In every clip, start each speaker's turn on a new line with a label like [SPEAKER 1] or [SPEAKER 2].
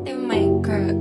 [SPEAKER 1] They might crack.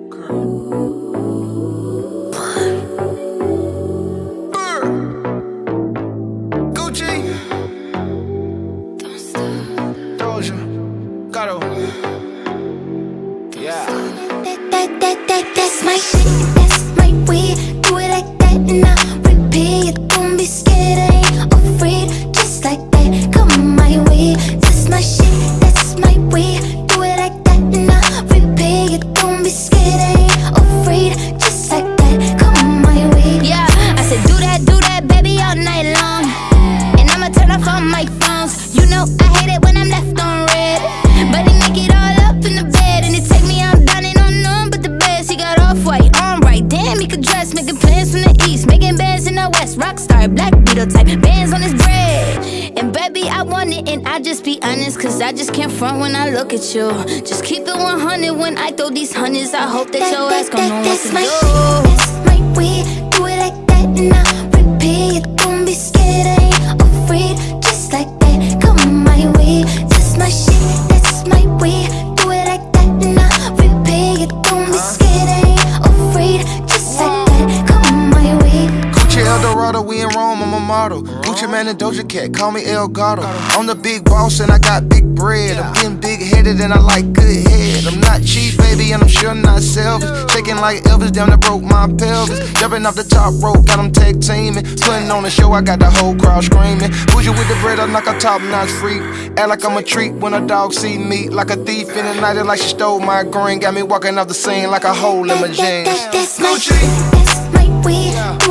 [SPEAKER 2] Gucci.
[SPEAKER 1] Don't stop.
[SPEAKER 2] Doja. Gato. Yeah.
[SPEAKER 3] That's my shit, that's my weed. Do it like that and I repeat. Don't be scared, I ain't afraid. Just like that, come my way. That's my shit, that's my weed. Do it like that and I repeat. Don't be scared, I ain't afraid. Just like that, come my way.
[SPEAKER 4] Yeah, I said do that, baby, all night long. And I'ma turn off all my phones. You know I hate it when I'm left on red, but he make it all up in the bed. And it take me out down and on none but the best. He got off-white, on right, damn, he could dress. Making plans from the east, making bands in the west. Rockstar, black beetle type, bands on his bread. And baby, I want it and I just be honest, cause I just can't front when I look at you. Just keep it 100 when I throw these hundreds. I hope that your ass gon' know what to
[SPEAKER 3] my
[SPEAKER 4] do.
[SPEAKER 3] shit, that's my weed. Do it like that and I repeat. Don't be scared, I ain't afraid. Just like that, come my way. That's my shit, that's my weed. Do it like that and I repeat. Don't be scared, I ain't afraid. Just like that, come my way.
[SPEAKER 2] Gucci Eldorado, we in Rome, I'm a model. Gucci Man and Doja Cat, call me El Gato. I'm the big boss and I got big bread. I'm getting big headed and I like good head. I'm not cheap, baby, and I'm sure not selfish. Shaking like Elvis, damn that broke my pelvis. Jumping off the top rope, got them tag teaming. Putting on the show, I got the whole crowd screaming. Bougie with the bread, I'm like a top-notch freak. Act like I'm a treat when a dog see me. Like a thief in the night, like she stole my green. Got me walking off the scene like a hole in my jeans.
[SPEAKER 3] That's my shit, that's my weed.